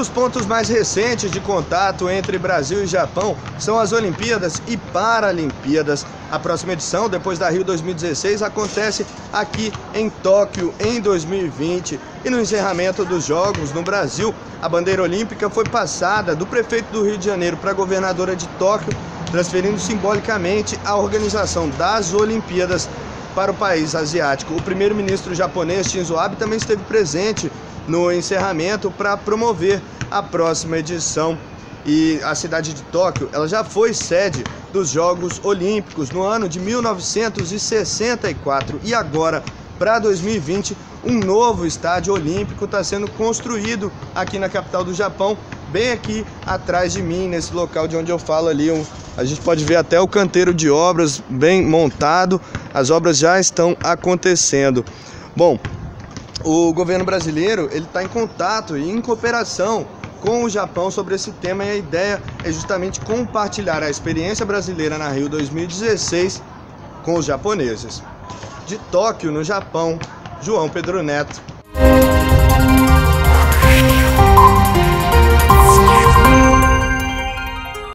dos pontos mais recentes de contato entre Brasil e Japão são as Olimpíadas e Paralimpíadas. A próxima edição, depois da Rio 2016, acontece aqui em Tóquio em 2020. E no encerramento dos Jogos no Brasil, a bandeira olímpica foi passada do prefeito do Rio de Janeiro para a governadora de Tóquio, transferindo simbolicamente a organização das Olimpíadas para o país asiático. O primeiro-ministro japonês Shinzo Abe também esteve presente no encerramento para promover a próxima edição. E a cidade de Tóquio, ela já foi sede dos Jogos Olímpicos no ano de 1964 e agora, para 2020, um novo estádio olímpico está sendo construído aqui na capital do Japão, bem aqui atrás de mim, nesse local de onde eu falo ali. A gente pode ver até o canteiro de obras bem montado, as obras já estão acontecendo. Bom, o governo brasileiro ele está em contato e em cooperação com o Japão sobre esse tema, e a ideia é justamente compartilhar a experiência brasileira na Rio 2016 com os japoneses. De Tóquio, no Japão, João Pedro Neto.